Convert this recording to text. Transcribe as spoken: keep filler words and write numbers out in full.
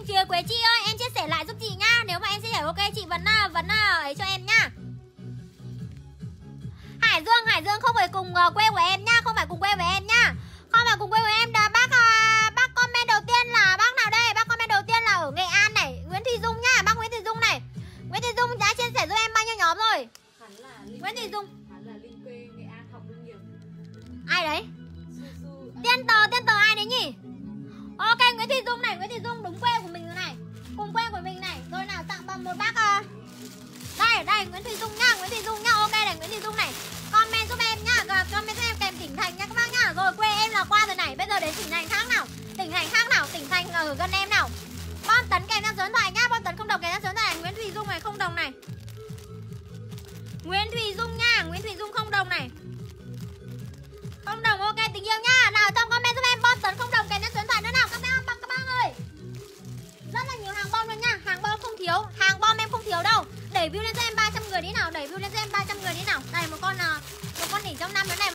livestream phía Quế Chi ơi, em chia sẻ lại giúp chị nha. Nếu mà em chia sẻ ok chị vẫn vẫn ấy cho em nhá. Hải Dương, Hải Dương không phải cùng quê của em nhá, không phải cùng quê với em nhá. Không phải cùng quê với em. Đã bác bác comment đầu tiên là bác nào đây? Bác comment đầu tiên là ở Nghệ An này, Nguyễn Thị Dung nhá, bác Nguyễn Thị Dung này. Nguyễn Thị Dung đã chia sẻ giúp em bao nhiêu nhóm rồi? Hắn là Linh Nguyễn Thị Dung. Hắn là Linh quê Nghệ An học nông nghiệp. Ai đấy? Su, su, Tiên tờ, tiên tờ ai đấy nhỉ? Ok, Nguyễn Thị Dung này, Nguyễn Thị Dung đúng quê của mình rồi này. Cùng quê của mình này. Rồi nào tặng bằng một bác uh... Đây, đây, Nguyễn Thị Dung nhá, Nguyễn Thị Dung nhá. Ok này, Nguyễn Thị Dung này. Comment giúp em nhá, comment giúp em kèm tỉnh thành nhá các bác nhá. Rồi quê em là qua rồi này, bây giờ đến tỉnh thành khác nào. Tỉnh thành khác nào, tỉnh thành ở gần em nào. Bom Tấn kèm theo số điện thoại nhá, Bom Tấn không đồng kèm theo số điện thoại. Nguyễn Thị Dung này không đồng này. Nguyễn Thị Dung nha, Nguyễn Thị Dung không đồng này. Không đồng ok tình yêu nhá. Nào trong comment giúp em Bom Tấn không đồng kèm theo số điện thoại nữa nào các bác, các bác ơi. Rất là nhiều hàng bom luôn nha, hàng bom không thiếu, hàng bom em không thiếu đâu. Đẩy view lên cho em ba trăm người đi nào, đẩy view lên cho em ba trăm người đi nào. Đây một con một con đỉnh trong năm nữa này.